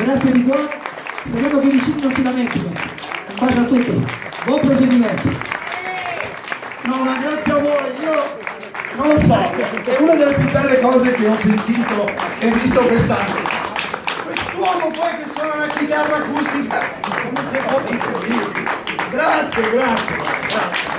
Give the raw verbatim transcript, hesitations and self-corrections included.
Grazie di cuore, speriamo che i vicini non si lamentino. Un bacio a tutti, buon proseguimento. No, ma grazie a voi, io non lo so, è una delle più belle cose che ho sentito e visto quest'anno. Quest'uomo poi che suona la chitarra acustica, come se fosse incredibile. Grazie, grazie, grazie.